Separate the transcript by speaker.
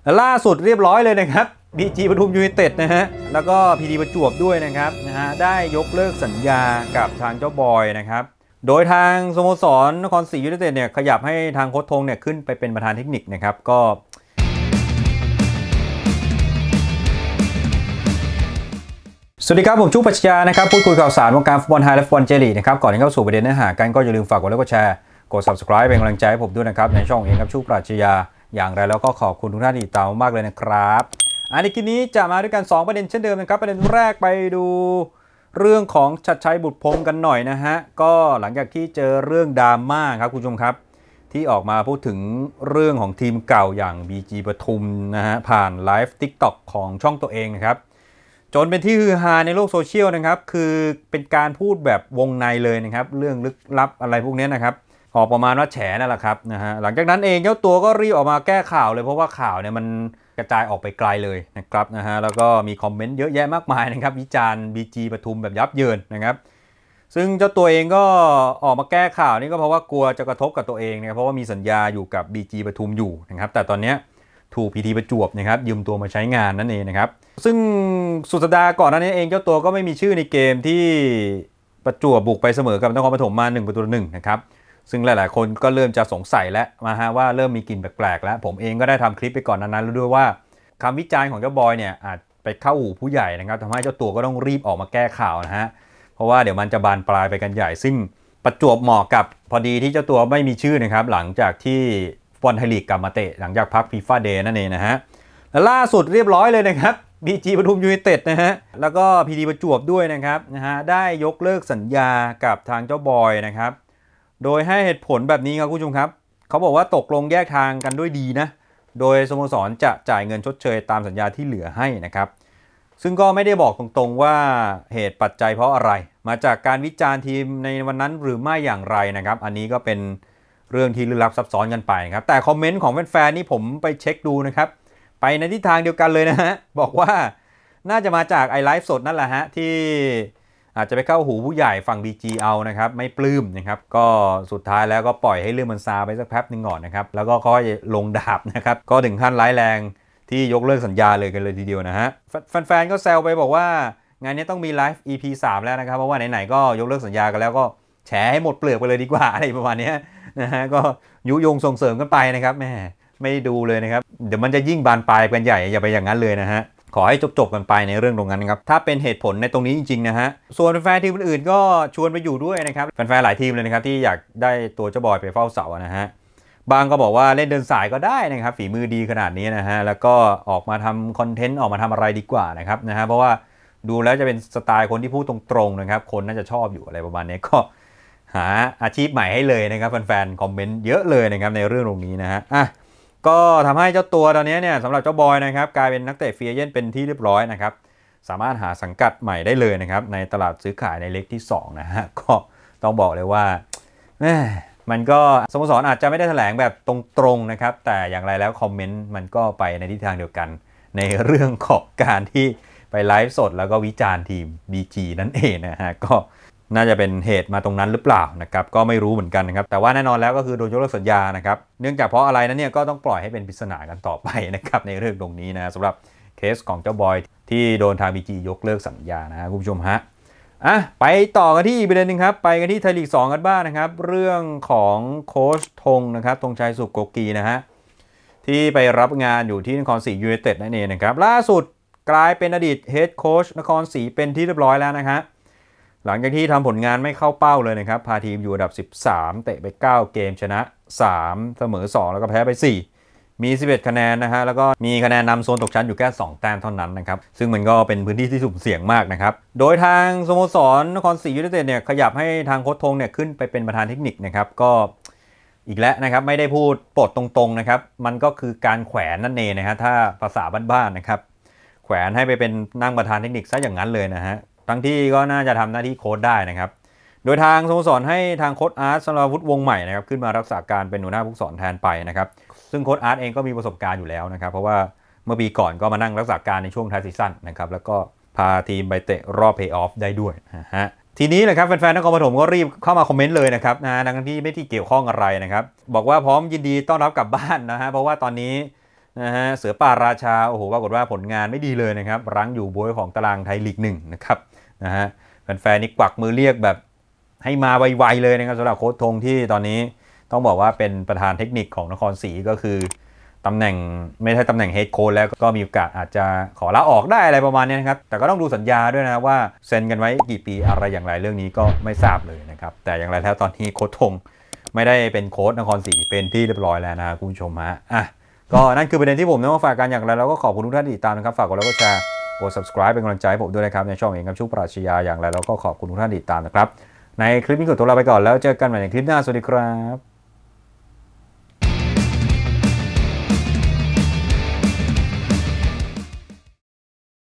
Speaker 1: ล่าสุดเรียบร้อยเลยนะครับ BG ปทุมยูไนเต็ดนะฮะแล้วก็พีดีประจวบด้วยนะครับได้ยกเลิกสัญญากับทางเจ้าบอยนะครับโดยทางสโมสรนครศรียูไนเต็ดเนี่ยขยับให้ทางโค้ชธงเนี่ยขึ้นไปเป็นประธานเทคนิคนะครับก็สวัสดีครับผมชุกปัชญานะครับพูดคุยข่าวสารวงการฟุตบอลไทยและฟุตบอลเจลีกนะครับก่อนที่เข้าสู่ประเด็นเนื้อหากันก็อย่าลืมฝากกดไลค์กดแชร์กด Subscribe เป็นกำลังใจให้ผมด้วยนะครับในช่องเองครับชุกปัชญาอย่างไรแล้วก็ขอบคุณทุกท่านที่ติดตามมากเลยนะครับในคลิปนี้จะมาด้วยกัน2ประเด็นเช่นเดิมนะครับประเด็นแรกไปดูเรื่องของชัดชัยบุตรพงษ์กันหน่อยนะฮะก็หลังจากที่เจอเรื่องดราม่าครับคุณผู้ชมครับที่ออกมาพูดถึงเรื่องของทีมเก่าอย่าง BG ปทุมนะฮะผ่านไลฟ์ TikTok ของช่องตัวเองนะครับจนเป็นที่ฮือฮาในโลกโซเชียลนะครับคือเป็นการพูดแบบวงในเลยนะครับเรื่องลึกลับอะไรพวกนี้นะครับออกประมาณว่าแฉนั่นแหละครับนะฮะหลังจากนั้นเองเจ้าตัวก็รีบออกมาแก้ข่าวเลยเพราะว่าข่าวเนี่ยมันกระจายออกไปไกลเลยนะครับนะฮะแล้วก็มีคอมเมนต์เยอะแยะมากมายนะครับวิจารณ์ BG ปทุมแบบยับเยินนะครับซึ่งเจ้าตัวเองก็ออกมาแก้ข่าวนี่ก็เพราะว่ากลัวจะกระทบกับตัวเองเนี่ยเพราะว่ามีสัญญาอยู่กับ BG ปทุมอยู่นะครับแต่ตอนนี้ถูก PT ประจวบนะครับยืมตัวมาใช้งานนั่นเองนะครับซึ่งสุดสัปดาห์ก่อนหน้านี้เองเจ้าตัวก็ไม่มีชื่อในเกมที่ประจวบบุกไปเสมอกับนครปฐมมา1-1นะครับซึ่งหลายๆคนก็เริ่มจะสงสัยแล้วว่าเริ่มมีกลิ่นแปลกๆแล้วผมเองก็ได้ทำคลิปไปก่อนนั้นแล้วด้วยว่าคำวิจารณ์ของเจ้าบอยเนี่ยอาจไปเข้าหูผู้ใหญ่นะครับทำให้เจ้าตัวก็ต้องรีบออกมาแก้ข่าวนะฮะเพราะว่าเดี๋ยวมันจะบานปลายไปกันใหญ่ซึ่งประจวบเหมาะกับพอดีที่เจ้าตัวไม่มีชื่อนะครับหลังจากที่ฟุตบอลไทยลีกกลับมาเตะหลังจากพักฟีฟ่าเดย์นั่นเองนะฮะและล่าสุดเรียบร้อยเลยนะครับ BG ปทุมยูไนเต็ดนะฮะแล้วก็พีดีประจวบด้วยนะครับได้ยกเลิกสัญญากับทางเจ้าบอยนะครับโดยให้เหตุผลแบบนี้ครับคุณผู้ชมครับเขาบอกว่าตกลงแยกทางกันด้วยดีนะโดยสโมสรจะจ่ายเงินชดเชยตามสัญญาที่เหลือให้นะครับซึ่งก็ไม่ได้บอกตรงๆว่าเหตุปัจจัยเพราะอะไรมาจากการวิจารณ์ทีมในวันนั้นหรือไม่อย่างไรนะครับอันนี้ก็เป็นเรื่องที่ลึกลับซับซ้อนกันไปครับแต่คอมเมนต์ของแฟนๆนี่ผมไปเช็คดูนะครับไปในทิศทางเดียวกันเลยนะฮะบอกว่าน่าจะมาจากไอไลฟ์สดนั่นแหละฮะที่อาจจะไปเข้าหูผู้ใหญ่ฝั่ง BG เอานะครับไม่ปลื้มนะครับก็สุดท้ายแล้วก็ปล่อยให้เรื่องมันซาไปสักแป๊บนึงก่อนนะครับแล้วก็ค่อยลงดาบนะครับก็ถึงขั้นร้ายแรงที่ยกเลิกสัญญาเลยกันเลยทีเดียวนะฮะแฟนๆก็แซวไปบอกว่างานนี้ต้องมีไลฟ์ EP 3แล้วนะครับเพราะว่าไหนๆก็ยกเลิกสัญญากันแล้วก็แฉให้หมดเปลือกไปเลยดีกว่าอะไรประมาณนี้นะฮะก็ยุยงส่งเสริมกันไปนะครับแม่ไม่ดูเลยนะครับเดี๋ยวมันจะยิ่งบานปลายกันใหญ่อย่าไปอย่างนั้นเลยนะฮะขอให้จบกันไปในเรื่องตรงนั้นนะครับถ้าเป็นเหตุผลในตรงนี้จริงๆนะฮะส่วนแฟนทีมอื่นๆก็ชวนไปอยู่ด้วยนะครับแฟนๆหลายทีมเลยนะครับที่อยากได้ตัวเจ้าบอยไปเฝ้าเสานะฮะบางก็บอกว่าเล่นเดินสายก็ได้นะครับฝีมือดีขนาดนี้นะฮะแล้วก็ออกมาทำคอนเทนต์ออกมาทำอะไรดีกว่านะครับนะฮะเพราะว่าดูแล้วจะเป็นสไตล์คนที่พูดตรงๆนะครับคนน่าจะชอบอยู่อะไรประมาณนี้ก็หาอาชีพใหม่ให้เลยนะครับแฟนๆคอมเมนต์เยอะเลยนะครับในเรื่องตรงนี้นะฮะก็ทำให้เจ้าตัวตอนนี้เนี่ยสำหรับเจ้าบอยนะครับกลายเป็นนักเตะฟรีเอเจนต์เป็นที่เรียบร้อยนะครับสามารถหาสังกัดใหม่ได้เลยนะครับในตลาดซื้อขายในเล็กที่2นะฮะก็ต้องบอกเลยว่ามันก็สโมสรอาจจะไม่ได้แถลงแบบตรงๆนะครับแต่อย่างไรแล้วคอมเมนต์มันก็ไปในทิศทางเดียวกันในเรื่องของการที่ไปไลฟ์สดแล้วก็วิจารณ์ทีม BG นั่นเองนะฮะก็น่าจะเป็นเหตุมาตรงนั้นหรือเปล่านะครับก็ไม่รู้เหมือนกันนะครับแต่ว่าแน่นอนแล้วก็คือโดนยกเลิกสัญญานะครับเนื่องจากเพราะอะไรนั้นเนี่ยก็ต้องปล่อยให้เป็นปริศนากันต่อไปนะครับในเรื่องตรงนี้นะสำหรับเคสของเจ้าบอยที่โดนทาง BG ยกเลิกสัญญานะคุณผู้ชมฮะไปต่อกันที่อีกประเด็นนึงครับไปกันที่ไทยลีก2กันบ้างนะครับเรื่องของโค้ชธงนะครับธงชัยสุขโกกีนะฮะที่ไปรับงานอยู่ที่นครศรียูไนเต็ดนั่นเองนะครับล่าสุดกลายเป็นอดีตเฮดโค้ชนครศรีเป็นที่เรียบร้อยแล้วนะครับหลังจากที่ทำผลงานไม่เข้าเป้าเลยนะครับพาทีมอยู่อันดับ13เตะไป9เกมชนะ3เสมอ2แล้วก็แพ้ไป4มี11คะแนนนะฮะแล้วก็มีคะแนนนำโซนตกชั้นอยู่แค่2แต้มเท่านั้นนะครับซึ่งมันก็เป็นพื้นที่ที่สุ่มเสี่ยงมากนะครับโดยทางสโมสรนครศรียูไนเต็ดเนี่ยขยับให้ทางโค้ชธงเนี่ยขึ้นไปเป็นประธานเทคนิคนะครับก็อีกแล้วนะครับไม่ได้พูดปลดตรงๆนะครับมันก็คือการแขวนนั่นเองนะฮะถ้าภาษาบ้านๆนะครับแขวนให้ไปเป็นนั่งประธานเทคนิคซะอย่างนั้นเลยนะฮะทั้งที่ก็น่าจะทำหน้าที่โค้ชได้นะครับโดยทางสโมสรให้ทางโค้ชอาร์ต สราวุธวงศ์ใหม่นะครับขึ้นมารักษาการเป็นหัวหน้าผู้ฝึกสอนแทนไปนะครับซึ่งโค้ชอาร์ตเองก็มีประสบการณ์อยู่แล้วนะครับเพราะว่าเมื่อปีก่อนก็มานั่งรักษาการในช่วงท้ายซีซั่นนะครับแล้วก็พาทีมไปเตะรอบเพลย์ออฟได้ด้วยนะฮะทีนี้นะครับแฟนๆนครปฐมก็รีบเข้ามาคอมเมนต์เลยนะครับทั้งที่ไม่ที่เกี่ยวข้องอะไรนะครับบอกว่าพร้อมยินดีต้อนรับกลับบ้านนะฮะเพราะว่าตอนนี้นะฮะเสือป่าราชาโอ้โหปรากฏว่าผลงานไม่ดีเลยนะครับรั้งอยู่บวยของตารางไทยลีก1นะครับนะฮะแฟนๆนี่กวักมือเรียกแบบให้มาไวๆเลยนะครับสำหรับโค้ชธงที่ตอนนี้ต้องบอกว่าเป็นประธานเทคนิคของนครศรีก็คือตำแหน่งไม่ใช่ตำแหน่งเฮดโค้ชแล้วก็มีโอกาสอาจจะขอลาออกได้อะไรประมาณนี้นะครับแต่ก็ต้องดูสัญญาด้วยนะว่าเซ็นกันไว้กี่ปีอะไรอย่างไรเรื่องนี้ก็ไม่ทราบเลยนะครับแต่อย่างไรแล้วตอนนี้โค้ชธงไม่ได้เป็นโค้ชนครศรีเป็นที่เรียบร้อยแล้วนะคุณผู้ชมฮะก็นั่นคือประเด็นที่ผมนำมาฝากกันอย่างไรแล้วก็ขอบคุณทุกท่านที่ติดตามนะครับฝากกดไลค์กดแชร์กด subscribe เป็นกำลังใจให้ผมด้วยนะครับในช่องเองครับชุกปราชญาอย่างไรแล้วก็ขอบคุณทุกท่านที่ติดตามนะครับในคลิปนี้ขอตัวลาไปก่อนแล้วเจอกันใหม่ในคลิปหน้าสวัสดีครับ